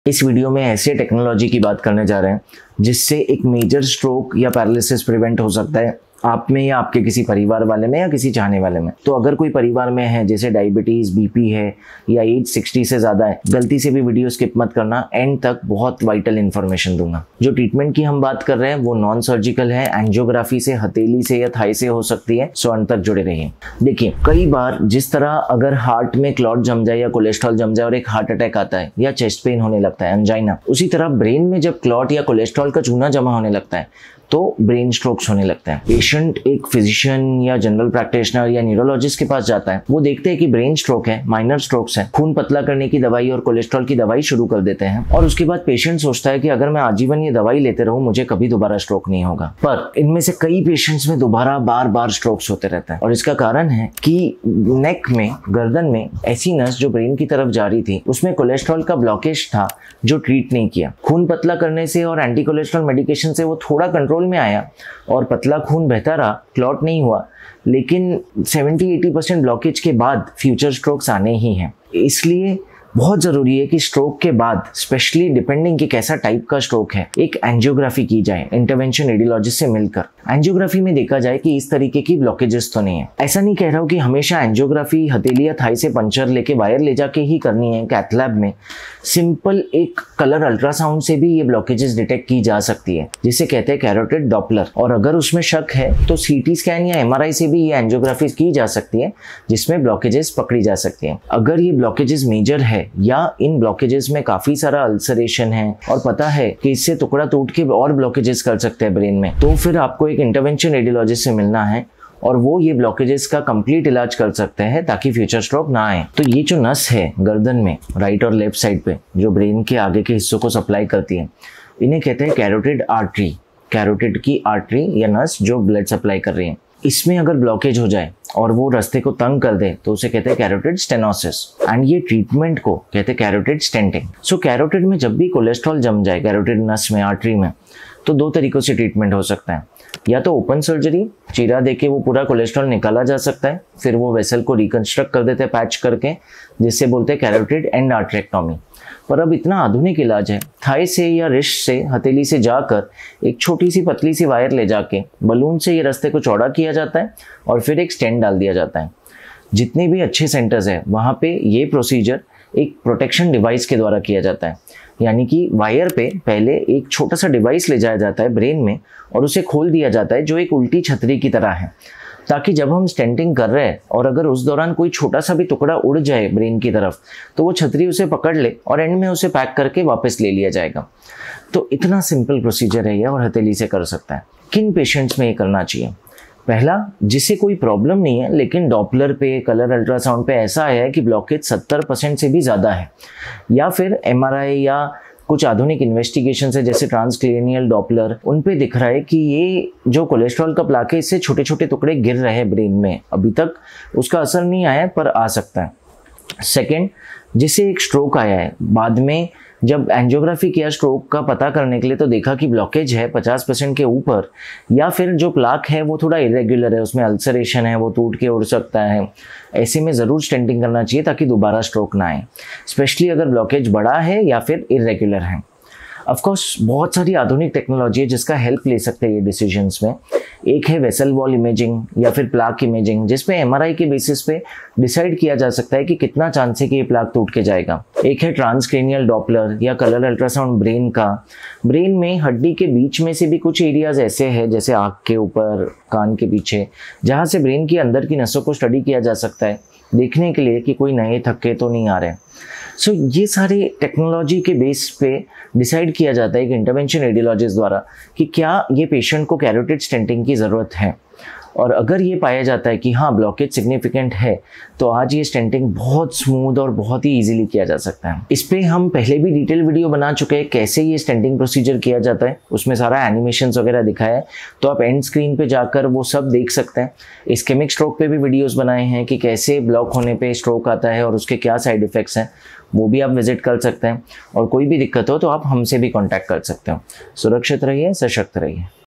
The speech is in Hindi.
इस वीडियो में ऐसे टेक्नोलॉजी की बात करने जा रहे हैं जिससे एक मेजर स्ट्रोक या पैरालिसिस प्रिवेंट हो सकता है आप में या आपके किसी परिवार वाले में या किसी चाहने वाले में। तो अगर कोई परिवार में है जैसे डायबिटीज, बीपी है या एज 60 से ज़्यादा है, गलती से भी वीडियो स्किप मत करना, एंड तक बहुत वाइटल इन्फॉर्मेशन दूंगा। जो ट्रीटमेंट की हम बात कर रहे हैं वो नॉन सर्जिकल है, एंजियोग्राफी से, हथेली से या थाई से हो सकती है। सो अंत तक जुड़े रहिए। देखिए, कई बार जिस तरह अगर हार्ट में क्लॉट जम जाए या कोलेस्ट्रॉल जम जाए और एक हार्ट अटैक आता है या चेस्ट पेन होने लगता है, एंजाइना, उसी तरह ब्रेन में जब क्लॉट या कोलेस्ट्रॉल का चूना जमा होने लगता है तो ब्रेन स्ट्रोक्स होने लगता है। पेशेंट एक फिजिशियन या जनरल प्रैक्टिशनर या न्यूरोलॉजिस्ट के पास जाता है, वो देखते हैं कि ब्रेन स्ट्रोक है, माइनर स्ट्रोक्स है, खून पतला करने की दवाई और कोलेस्ट्रॉल की दवाई शुरू कर देते हैं और उसके बाद पेशेंट सोचता है कि अगर मैं आजीवन ये दवाई लेते रहूं मुझे कभी दोबारा स्ट्रोक नहीं होगा। पर इनमें से कई पेशेंट्स में दोबारा बार बार स्ट्रोक्स होते रहते हैं और इसका कारण है कि नेक में, गर्दन में ऐसी नस जो ब्रेन की तरफ जा रही थी उसमें कोलेस्ट्रॉल का ब्लॉकेज था जो ट्रीट नहीं किया। खून पतला करने से और एंटी कोलेस्ट्रॉल मेडिकेशन से वो थोड़ा कंट्रोल में आया और पतला खून बहता रहा, क्लॉट नहीं हुआ, लेकिन 70-80% ब्लॉकेज के बाद फ्यूचर स्ट्रोक्स आने ही हैं। इसलिए बहुत ज़रूरी है कि स्ट्रोक के बाद, स्पेशली डिपेंडिंग कि कैसा टाइप का स्ट्रोक है, एक एंजियोग्राफी की जाए इंटरवेंशन रेडियोलॉजिस्ट से मिलकर। एंजियोग्राफी में देखा जाए कि इस तरीके की ब्लॉकेजेस तो नहीं है। ऐसा नहीं कह रहा हूँ कि हमेशा एंजियोग्राफी हथेली या थाई से पंचर लेके वायर ले जाके ही करनी है। कैथ लैब में सिंपल एक कलर अल्ट्रासाउंड से भी ये ब्लॉकेजेस डिटेक्ट की जा सकती है, जिसे कहते हैं कैरोटिड डॉपलर। और अगर उसमें शक है तो सीटी स्कैन या एमआरआई से भी ये एंजियोग्राफी की जा सकती है, जिसमें ब्लॉकेजेस पकड़ी जा सकती है। अगर ये ब्लॉकेजेस मेजर है या इन ब्लॉकेजेस में काफी सारा अल्सरेशन है और पता है कि इससे टुकड़ा टूट के और ब्लॉकेजेस कर सकते हैं ब्रेन में, तो फिर आपको एक इंटरवेंशन रेडियोलॉजिस्ट से मिलना है और वो ये ब्लॉकेजेस का कंप्लीट इलाज कर सकते हैं ताकि फ्यूचर स्ट्रोक ना आए। तो ये जो नस है गर्दन में राइट और लेफ्ट साइड पे जो ब्रेन के आगे के हिस्सों को सप्लाई करती है, इन्हें कहते हैं कैरोटिड आर्टरी। कैरोटिड की आर्टरी या नस जो ब्लड सप्लाई कर रही है, इसमें अगर ब्लॉकेज हो जाए और वो रास्ते को तंग कर दे तो उसे कहते हैं कैरोटिड स्टेनोसिस, एंड ये ट्रीटमेंट को कहते हैं कैरोटिड स्टेंटिंग। सो कैरोटिड में जब भी कोलेस्ट्रॉल जम जाए कैरोटिड नस में, आर्टरी में, तो दो तरीकों से ट्रीटमेंट हो सकता है। या तो ओपन सर्जरी, चीरा देके वो पूरा कोलेस्ट्रॉल निकाला जा सकता है, फिर वो वेसल को रिकंस्ट्रक्ट कर देते हैं पैच करके, जिससे बोलते हैं कैरोटिड एंडार्टरेक्टोमी। पर अब इतना आधुनिक इलाज है, थाई से या रिस्ट से, हथेली से जाकर एक छोटी सी पतली सी वायर ले जाके बलून से ये रास्ते को चौड़ा किया जाता है और फिर एक स्टेंट डाल दिया जाता है। जितने भी अच्छे सेंटर्स हैं वहाँ पे ये प्रोसीजर एक प्रोटेक्शन डिवाइस के द्वारा किया जाता है, यानी कि वायर पे पहले एक छोटा सा डिवाइस ले जाया जाता है ब्रेन में और उसे खोल दिया जाता है जो एक उल्टी छतरी की तरह है, ताकि जब हम स्टेंटिंग कर रहे हैं और अगर उस दौरान कोई छोटा सा भी टुकड़ा उड़ जाए ब्रेन की तरफ तो वो छतरी उसे पकड़ ले और एंड में उसे पैक करके वापस ले लिया जाएगा। तो इतना सिंपल प्रोसीजर है ये और हथेली से कर सकता है। किन पेशेंट्स में ये करना चाहिए? पहला, जिसे कोई प्रॉब्लम नहीं है लेकिन डॉपलर पे, कलर अल्ट्रासाउंड पे ऐसा आया है कि ब्लॉकेज 70% से भी ज़्यादा है, या फिर एमआरआई या कुछ आधुनिक इन्वेस्टिगेशन है जैसे ट्रांसक्रेनियल डॉपलर, उन पे दिख रहा है कि ये जो कोलेस्ट्रॉल का प्लाक है इससे छोटे छोटे टुकड़े गिर रहे हैं ब्रेन में। अभी तक उसका असर नहीं आया पर आ सकता है। सेकेंड, जिसे एक स्ट्रोक आया है, बाद में जब एंजियोग्राफी किया स्ट्रोक का पता करने के लिए तो देखा कि ब्लॉकेज है 50% के ऊपर, या फिर जो प्लाक है वो थोड़ा इरेगुलर है, उसमें अल्सरेशन है, वो टूट के उड़ सकता है। ऐसे में ज़रूर स्टेंटिंग करना चाहिए ताकि दोबारा स्ट्रोक ना आए, स्पेशली अगर ब्लॉकेज बड़ा है या फिर इरेगुलर है। ऑफकोर्स बहुत सारी आधुनिक टेक्नोलॉजी है जिसका हेल्प ले सकते हैं ये डिसीजंस में। एक है वेसल वॉल इमेजिंग या फिर प्लाक इमेजिंग, जिसमें एमआरआई के बेसिस पे डिसाइड किया जा सकता है कि कितना चांस है कि ये प्लाक टूट के जाएगा। एक है ट्रांसक्रेनियल डॉपलर या कलर अल्ट्रासाउंड ब्रेन का। ब्रेन में हड्डी के बीच में से भी कुछ एरियाज ऐसे हैं, जैसे आँख के ऊपर, कान के पीछे, जहाँ से ब्रेन की अंदर की नसों को स्टडी किया जा सकता है देखने के लिए कि कोई नए थक्के तो नहीं आ रहे। सो ये सारे टेक्नोलॉजी के बेस पे डिसाइड किया जाता है एक इंटरवेंशन रेडियोलॉजिस्ट द्वारा कि क्या ये पेशेंट को कैरोटिड स्टेंटिंग की ज़रूरत है, और अगर ये पाया जाता है कि हाँ ब्लॉकेज सिग्निफिकेंट है तो आज ये स्टेंटिंग बहुत स्मूथ और बहुत ही इजीली किया जा सकता है। इस पे हम पहले भी डिटेल वीडियो बना चुके हैं कैसे ये स्टेंटिंग प्रोसीजर किया जाता है, उसमें सारा एनिमेशंस वगैरह दिखाया है, तो आप एंड स्क्रीन पे जाकर वो सब देख सकते हैं। इस्केमिक स्ट्रोक पे भी वीडियोस बनाए हैं कि कैसे ब्लॉक होने पे स्ट्रोक आता है और उसके क्या साइड इफेक्ट्स हैं, वो भी आप विजिट कर सकते हैं। और कोई भी दिक्कत हो तो आप हमसे भी कॉन्टैक्ट कर सकते हो। सुरक्षित रहिए, सशक्त रहिए।